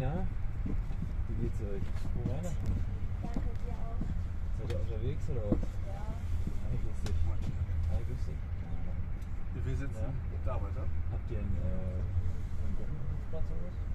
Na? Wie geht's euch? Wo Weihnachten? Danke dir auch. Seid ihr unterwegs oder was? Ja. Hi, grüß dich. Hi, grüß dich. Wir sitzen da weiter. Habt ihr einen Gruppenplatz oder was?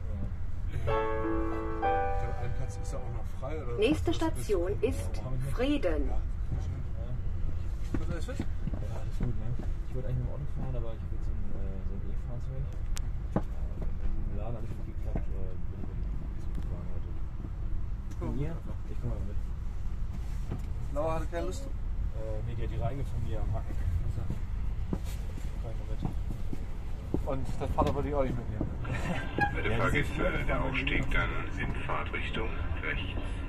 Ein Platz ist ja auch noch frei. Oder Nächste Station ist Vreden. Was ist das? Ja, alles gut, ne? Ich wollte eigentlich mit dem Auto fahren, aber ich will so ein E-Fahrzeug. Im Laden hat nicht gut geklappt, bin ich mit dem Zug gefahren heute. Und ihr? Ich komme mal mit. Laura hatte keine Lust. Nee, die hat die Reihe von mir am Hacken. Also, komm ich mal mit. Und das Vater wollte ich auch nicht mitnehmen. Bitte Fahrgäste, der Aufstieg dann in Fahrtrichtung rechts.